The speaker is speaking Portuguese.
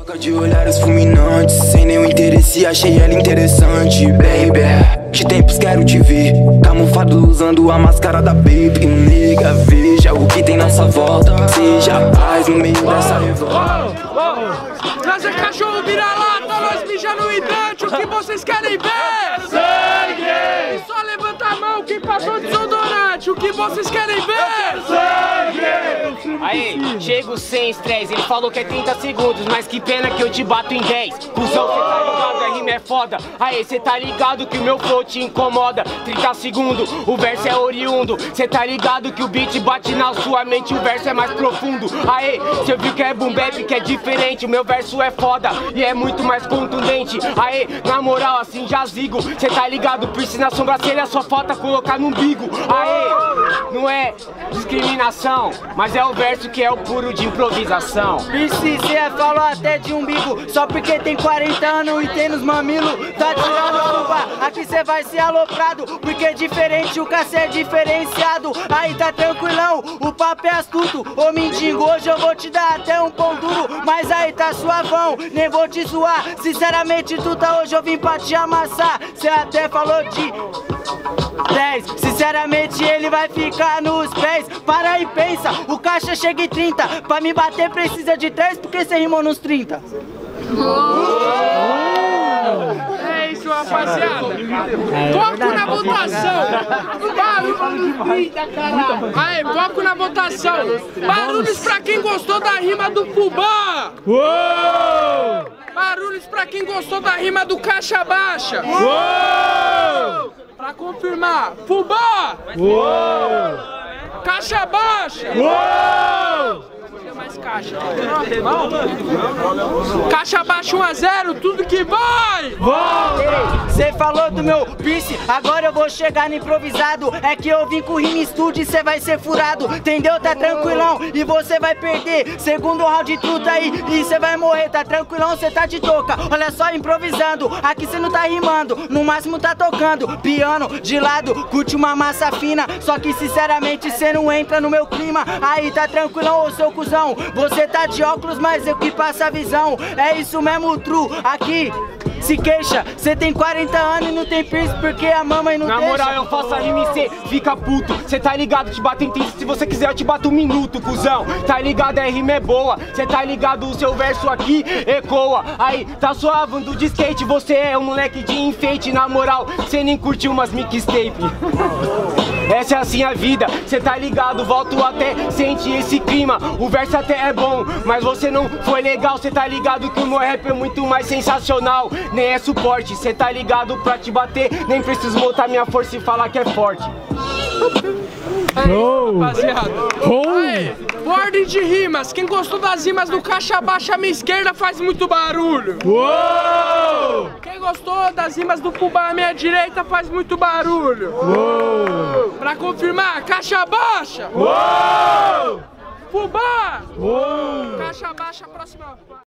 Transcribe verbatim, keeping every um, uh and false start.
Troca de olhares fulminantes, sem nenhum interesse, achei ela interessante, baby. De tempos quero te ver, camuflado usando a máscara da baby. Nega, veja o que tem nessa volta, seja a paz no meio dessa revolta. Trazer cachorro vira-lata, nós mija no hidrante, o que vocês querem ver? Sangue! Só levanta a mão quem passou desodorante, o que vocês querem ver? Sangue! Aí, chego sem estresse, ele falou que é trinta segundos, mas que pena que eu te bato em dez. Cusão, cê tá ligado, a rima é foda. Aí, cê tá ligado que o meu flow te incomoda. trinta segundos, o verso é oriundo. Cê tá ligado que o beat bate na sua mente, o verso é mais profundo. Aí, cê viu que é boom bap, que é diferente, o meu verso é foda e é muito mais contundente. Aí, na moral, assim já zigo. Cê tá ligado, piercing na sobrancelha, só falta colocar no umbigo. Aí, não é discriminação, mas é o verso que é o puro de improvisação. Piercing, cê falou até de umbigo, só porque tem quarenta anos e tem nos mamilos, tá tirando cuba, aqui cê vai ser aloprado, porque é diferente, o cacê é diferenciado. Aí tá tranquilão, o papo é astuto, ô mendigo, hoje eu vou te dar até um pão duro, mas aí tá suavão, nem vou te zoar, sinceramente tu tá hoje eu vim pra te amassar. Cê até falou de dez, sinceramente ele vai ficar nos pés. Para e pensa, o caixa chega em trinta, pra me bater precisa de três, porque cê rimou nos trinta. É isso, rapaziada. Foco na votação. Aí, foco na votação. Barulhos pra quem gostou da rima do Fubá. Barulhos pra quem gostou da rima do Caixa Baixa. Pra confirmar, Fubá. Caixa Baixa. Mais caixa. Caixa baixa um a zero, tudo que vai! Cê falou do meu piercing, agora eu vou chegar no improvisado. É que eu vim com rima estúdio e cê vai ser furado, entendeu? Tá tranquilão e você vai perder. Segundo round de truta aí e cê vai morrer. Tá tranquilão, cê tá de touca. Olha só, improvisando, aqui cê não tá rimando, no máximo tá tocando piano de lado, curte uma massa fina. Só que sinceramente cê não entra no meu clima. Aí tá tranquilão, ô seu cuzão, você tá de óculos, mas eu que passo a visão. É isso mesmo, true, aqui se queixa, cê tem quarenta anos e não tem piercing porque a mamãe não Na deixa. moral, eu faço a rima e cê fica puto. Cê tá ligado, te bato em trinta, se você quiser eu te bato um minuto, cuzão. Tá ligado, a rima é boa. Cê tá ligado, o seu verso aqui ecoa. Aí, tá suavando de skate, você é um moleque de enfeite. Na moral, cê nem curtiu umas mixtape. Essa é assim a vida, cê tá ligado, volto até, sente esse clima. O verso até é bom, mas você não foi legal. Cê tá ligado que o meu rap é muito mais sensacional. Nem é suporte, cê tá ligado, pra te bater nem preciso montar minha força e falar que é forte. Aí, rapaziada. Aí, ordem de rimas. Quem gostou das rimas do Caixa Baixa à minha esquerda faz muito barulho. Uou! Quem gostou das rimas do Fubá à minha direita faz muito barulho. Uou! Pra confirmar, Caixa Baixa. Uou! Fubá. Uou! Caixa Baixa, próxima.